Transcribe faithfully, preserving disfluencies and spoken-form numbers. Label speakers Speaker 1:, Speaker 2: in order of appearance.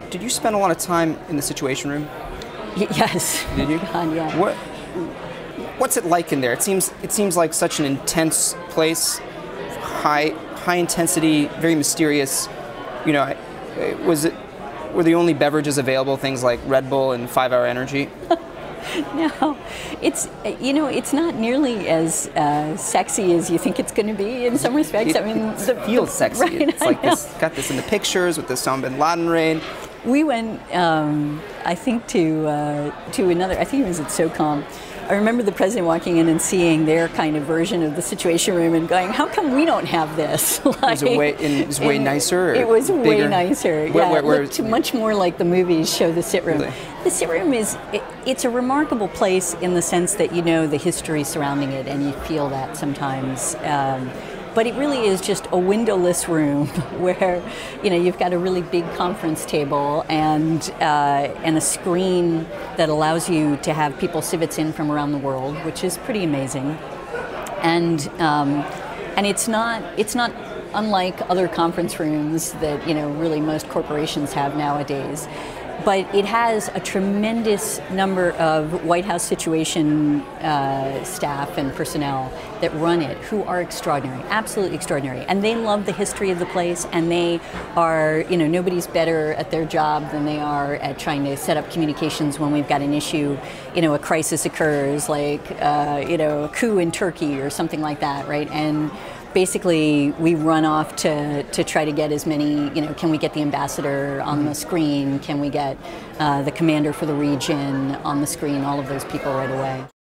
Speaker 1: did you spend a lot of time in the Situation Room?
Speaker 2: Y yes.
Speaker 1: Did you?
Speaker 2: God, yeah.
Speaker 1: What What's it like in there? It seems it seems like such an intense place, high high intensity, very mysterious. You know, was it were the only beverages available things like Red Bull and Five Hour Energy?
Speaker 2: No, it's, you know, it's not nearly as uh, sexy as you think it's going to be in some respects.
Speaker 1: It,
Speaker 2: I mean,
Speaker 1: it
Speaker 2: the,
Speaker 1: feels
Speaker 2: the,
Speaker 1: sexy.
Speaker 2: Right,
Speaker 1: it's like this, got this in the pictures with the Osama bin Laden raid.
Speaker 2: We went, um, I think, to uh, to another. I think it was at SOCOM. I remember the president walking in and seeing their kind of version of the Situation Room and going, "How come we don't have this?" Like,
Speaker 1: was it way, in, it was way nicer? Or
Speaker 2: it was
Speaker 1: bigger?
Speaker 2: way nicer.
Speaker 1: Where,
Speaker 2: yeah,
Speaker 1: where, where,
Speaker 2: it looked much more like the movies show the sit room.
Speaker 1: Really?
Speaker 2: The sit room is it, it's a remarkable place in the sense that you know the history surrounding it, and you feel that sometimes. Um, But it really is just a windowless room where, you know, you've got a really big conference table and uh, and a screen that allows you to have people civets in from around the world, which is pretty amazing. And um, and it's not it's not unlike other conference rooms that, you know, really most corporations have nowadays. But it has a tremendous number of White House Situation uh, staff and personnel that run it, who are extraordinary, absolutely extraordinary. And they love the history of the place, and they are, you know, nobody's better at their job than they are at trying to set up communications when we've got an issue, you know, a crisis occurs, like, uh, you know, a coup in Turkey or something like that, right? And basically, we run off to, to try to get as many, you know, can we get the ambassador on the screen? Can we get uh, the commander for the region on the screen? All of those people right away.